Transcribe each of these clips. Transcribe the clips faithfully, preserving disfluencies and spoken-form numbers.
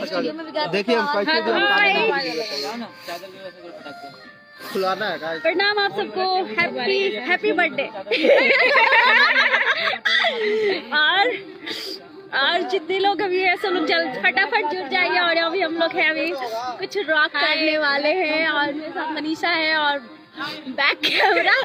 देखिए हम खुलाना है। प्रणाम आप सबको, हैप्पी हैप्पी बर्थडे। और और जितने लोग अभी है सब लोग जल्द फटाफट जुड़ जाइए। और अभी हम लोग हैं अभी कुछ रॉक करने वाले हैं और मेरे साथ मनीषा है और बैक कैमरा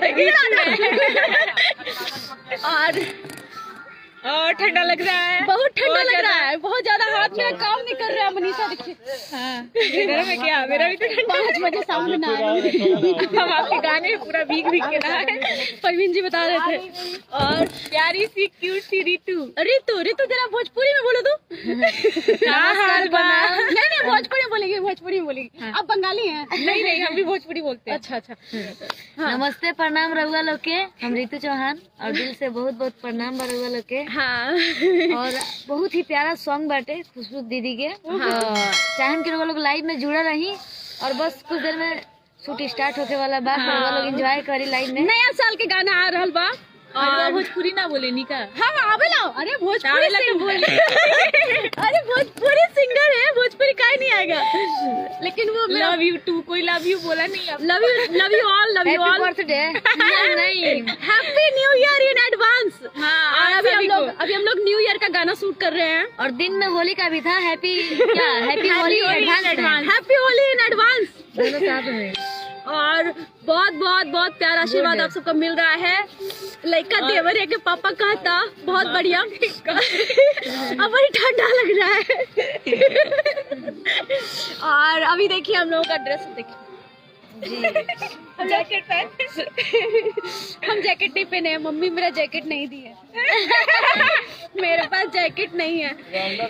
और और ठंडा लग रहा है, बहुत ठंडा लग रहा है, बहुत ज्यादा। हाथ मेरा काम नहीं कर रहा है। मनीषा देखिए, हाँ मेरा में क्या, मेरा भी तो पाँच बजे सामने ना हम आपके गाने पूरा भीग भीग के ना परवीन जी बता रहे थे। और प्यारी सी क्यूट सी रितु रितु रितु जरा भोजपुरी में बोलो तो। नहीं नहीं भोजपुरी में बोलेगी, भोजपुरी में बोलेगी। आप बंगाली हैं? नहीं नहीं हम भी भोजपुरी बोलते हैं। अच्छा अच्छा। नमस्ते प्रणाम रउआ लोग के, हम रितु चौहान और दिल से बहुत बहुत प्रणाम रउआ लोग के। हाँ और बहुत ही प्यारा सॉन्ग बाटे खुशबू दीदी के। हाँ। चाहन के लोग लाइव में जुड़ा रही और बस कुछ देर में शूट स्टार्ट होके वाला बा। हाँ। लोग एंजॉय करी लाइव में। नया साल के गाना आ रहा बा और भोजपुरी ना बोले निका। हाँ आवे लाओ। अरे भोजपुरी बोले अरे भोजपुरी सिंगर है, भोजपुरी का नहीं आएगा। लेकिन वो लव यू टू, कोई लव यू बोला नहीं। Love you love you all, love you all, birthday नहीं, happy new year in advance. हाँ अभी हम लोग अभी हम लोग न्यू ईयर का गाना शूट कर रहे हैं और दिन में होली का भी था। हैप्पी क्या happy Holi advance, happy Holi in advance दोनों साथ में। और बहुत बहुत बहुत प्यारा आशीर्वाद आप सबको मिल रहा है। लड़का देवर है के पापा कहता बहुत बढ़िया। अब बड़ी ठंडा लग रहा है। और अभी देखिए हम लोगों का ड्रेस देखिए, हम जैकेट पहने हम जैकेट नहीं पहने हैं। मम्मी मेरा जैकेट नहीं दी है। मेरे पास जैकेट नहीं है।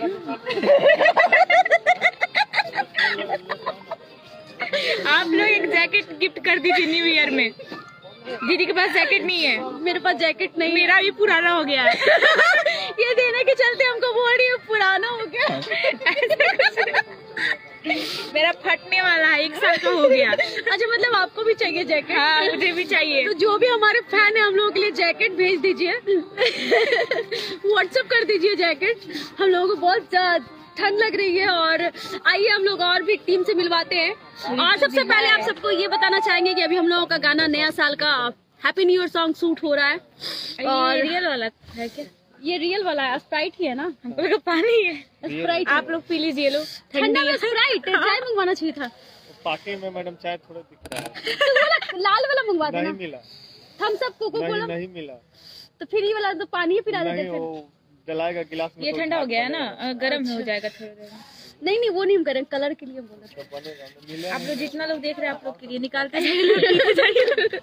आप लोग एक जैकेट गिफ्ट कर दीजिए न्यू ईयर में। दीदी के पास जैकेट नहीं है, मेरे पास जैकेट नहीं, मेरा भी पुराना हो गया है। ये देने के चलते हमको बोल रही है पुराना हो गया। मेरा फटने वाला है, एक साल का हो गया। अच्छा मतलब आपको भी चाहिए जैकेट? हाँ मुझे भी चाहिए। तो जो भी हमारे फैन है हम लोगों के लिए जैकेट भेज दीजिए। व्हाट्सएप कर दीजिए जैकेट। हम लोगों को बहुत ठंड लग रही है। और आइए हम लोग और भी टीम से मिलवाते हैं। और सबसे पहले आप सबको ये बताना चाहेंगे कि अभी हम लोगों का गाना नया साल का happy new year song shoot हो रहा है। और ये रियल वाला है क्या? ये रियल वाला है, स्प्राइट ही है ना? हमको लगा पानी है। स्प्राइट आप लोग पी लीजिए। लो ठंडा में स्प्राइट चाय मंगवाना चाहिए था। पार्टी में मैडम चाय थोड़ा दिख रहा है। लाल वाला मंगवा देना। नहीं मिला। थम्स अप कोको कोला नहीं मिला। तो फिर ये वाला तो पानी पिला देते। जलाएगा गिलास में। ये ठंडा हो गया है ना, गर्म हो जाएगा थोड़ा देर। नहीं नहीं वो नहीं हम करें, कलर के लिए बोला। आप लोग जितना लोग देख रहे हैं आप लोग के लिए निकालते हैं।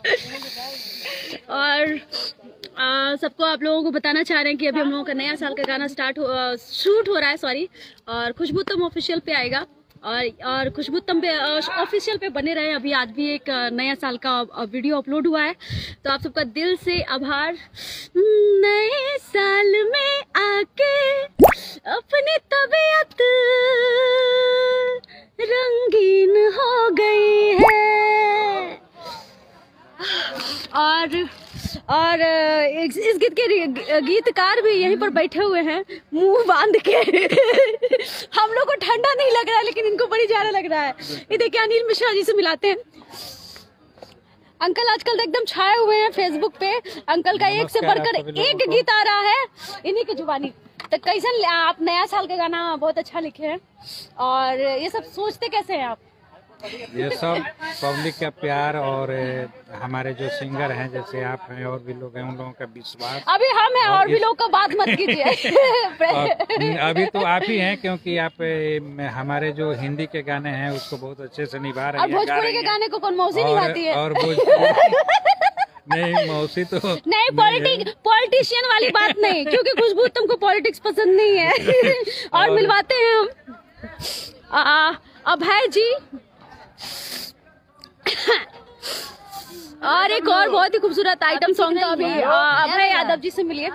और आ, सबको आप लोगों को बताना चाह रहे हैं कि अभी हम लोगों का नया साल का गाना स्टार्ट हो शूट हो रहा है सॉरी। और खुशबू तुम ऑफिशियल पे आएगा और और खुशबू तुम पे ऑफिशियल पे बने रहे। अभी आज भी एक नया साल का वीडियो अपलोड हुआ है, तो आप सबका दिल से आभार। नए साल में आके अपनी तबीयत रंगीन हो गई है। और और इस गीत के गीतकार भी यहीं पर बैठे हुए हैं मुंह बांध के। हम लोग को ठंडा नहीं लग रहा है लेकिन इनको बड़ी ज्यादा लग रहा है। ये देखिए अनिल मिश्रा जी से मिलाते हैं। अंकल आजकल तो एकदम छाए हुए हैं फेसबुक पे। अंकल का एक से बढ़कर एक गीत आ रहा है इन्हीं की जुबानी। तो कैसन आप नया साल का गाना बहुत अच्छा लिखे हैं। और ये सब सोचते कैसे हैं आप? ये सब पब्लिक का प्यार और हमारे जो सिंगर हैं जैसे आप हैं और भी लोग हैं उन लोगों का विश्वास। अभी हम हैं और, और भी लोग का बात मत कीजिए। अभी तो आप ही हैं क्योंकि आप हमारे जो हिंदी के गाने हैं उसको बहुत अच्छे से निभा रहे हैं। और भोजपुरी के गाने को कौन मौसी निभाती है? और भोजपुरी नहीं मौसी तो नहीं, पॉलिटिक पॉलिटिशियन वाली बात नहीं, क्योंकि खुशबू तुमको पॉलिटिक्स पसंद नहीं है। और मिलवाते हैं हम अभय जी और एक और बहुत ही खूबसूरत आइटम सॉन्ग था अभी अभय यादव जी से मिलिए।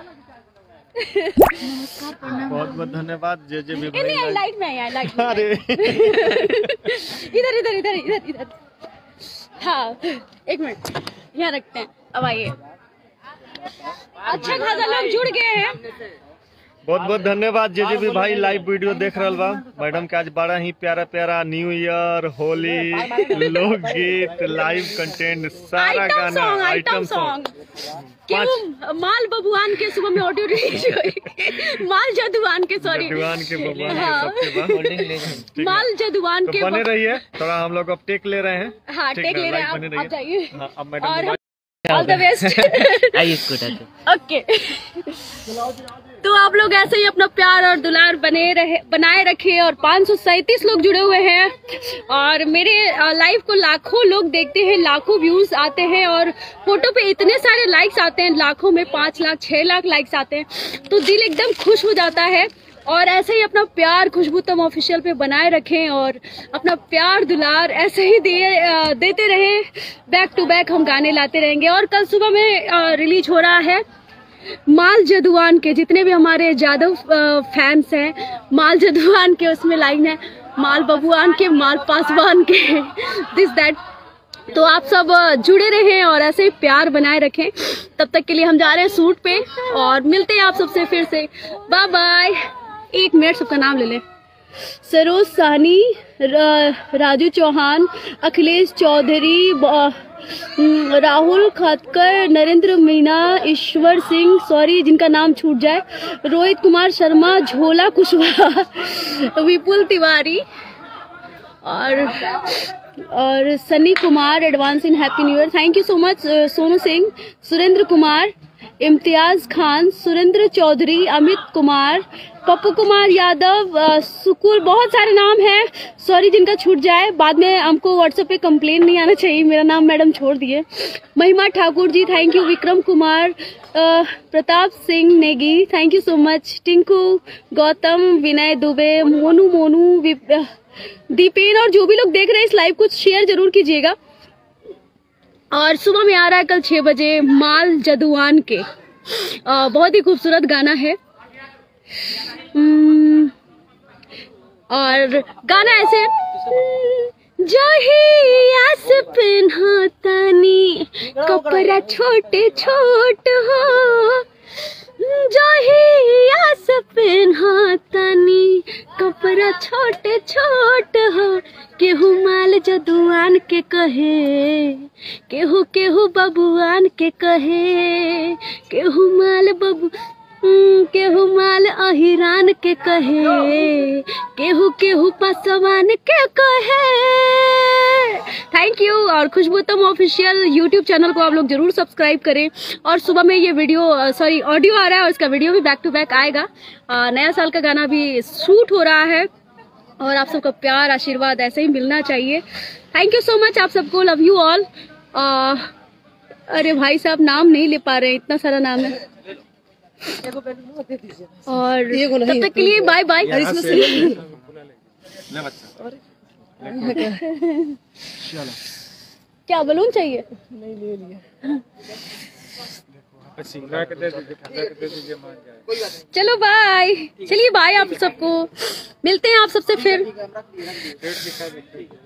बहुत बहुत धन्यवाद। जे जे भी नहीं लाइट में आया लाइट में। अरे इधर इधर इधर इधर इधर। हाँ एक मिनट यहाँ रखते हैं। अब आइए। अच्छा खासा लोग जुड़ गए हैं। बहुत बहुत धन्यवाद जे जे भी भाई लाइव वीडियो देख रहा बा। मैडम के आज बड़ा ही प्यारा प्यारा न्यू ईयर, होली, लोकगीत, लाइव कंटेंट, सारा गाना, आइटम सॉन्ग। क्यों माल बबुआन के सुबह में ऑडियो रिलीज हुई, माल जदुआन के सॉरी जदुआन के बबुआन के सबके बा। माल जदुआन के बने रहिए, थोड़ा हम लोग अब टेक ले रहे हैं। हाँ टेक ले रहे हैं, आप जाइए। अब madam all the best. Okay, तो आप लोग ऐसे ही अपना प्यार और दुलार बने रहे बनाए रखे। और पाँच सौ सैंतीस लोग जुड़े हुए हैं और मेरे लाइव को लाखों लोग देखते हैं, लाखों व्यूज आते हैं और फोटो पे इतने सारे लाइक्स आते हैं, लाखों में पाँच लाख छह लाख लाइक्स आते हैं, तो दिल एकदम खुश हो जाता है। और ऐसे ही अपना प्यार खुशबूतम ऑफिशियल पे बनाए रखें और अपना प्यार दुलार ऐसे ही दे, देते रहें। बैक टू बैक हम गाने लाते रहेंगे। और कल सुबह में रिलीज हो रहा है माल जदुआन के, जितने भी हमारे जादव फैंस हैं, माल जदुआन के उसमें लाइन है माल बबुआन के, माल पासवान के, दिस दैट। तो आप सब जुड़े रहें और ऐसे ही प्यार बनाए रखें। तब तक के लिए हम जा रहे हैं शूट पे और मिलते हैं आप सबसे फिर से। Bye bye. एक मिनट सबका नाम ले ले। सरोज साहनी, राजू चौहान, अखिलेश चौधरी, राहुल खटकर, नरेंद्र मीना, ईश्वर सिंह, सॉरी जिनका नाम छूट जाए, रोहित कुमार शर्मा, झोला कुशवाहा, विपुल तिवारी और और Sunny Kumar, advance in happy new year. Thank you so much. Sonu Singh, Surendra Kumar, Imtiaz Khan, Surendra Chaudhary, Amit Kumar, Pappu Kumar Yadav, Sukul, बहुत सारे नाम हैं, सॉरी जिनका छूट जाए। बाद में हमको व्हाट्सएप पे कंप्लेन नहीं आना चाहिए, मेरा नाम मैडम छोड़ दिए। Mahima Thakur ji thank you, Vikram Kumar, Pratap Singh Negi thank you so much, Tinku, Gautam, Vinay Dubey, Monu Monu, Deepen, और जो भी लोग देख रहे हैं इस लाइव को शेयर जरूर कीजिएगा। और सुबह में आ रहा है कल छह बजे माल जदुआन के, आ, बहुत ही खूबसूरत गाना है। और गाना ऐसे जहियास पिन्हतनी कपड़ा छोटे छोट हो, जहियास पिन्हतनी कपड़ा छोटे छोट हो, केहू माल जदुआन के कहे, केहू केहू बबुआन के कहे, केहू माल बबु केहू माल अहिरान के कहे, केहू केहू पासवान के कहे। Thank you. और खुशबूतम ऑफिशियल यूट्यूब चैनल को आप लोग जरूर सब्सक्राइब करें। और सुबह में ये वीडियो सॉरी ऑडियो आ रहा है और इसका वीडियो भी बैक टू बैक आएगा। आ, नया साल का गाना भी शूट हो रहा है और आप सबका प्यार आशीर्वाद ऐसे ही मिलना चाहिए। थैंक यू सो मच आप सबको, लव यू ऑल। अरे भाई साहब नाम नहीं ले पा रहे हैं, इतना सारा नाम है। और तब तक के लिए बाय बाय। क्या बलून चाहिए? नहीं ले लिया। चलो बाय, चलिए बाय आप सबको, मिलते हैं आप सबसे फिर।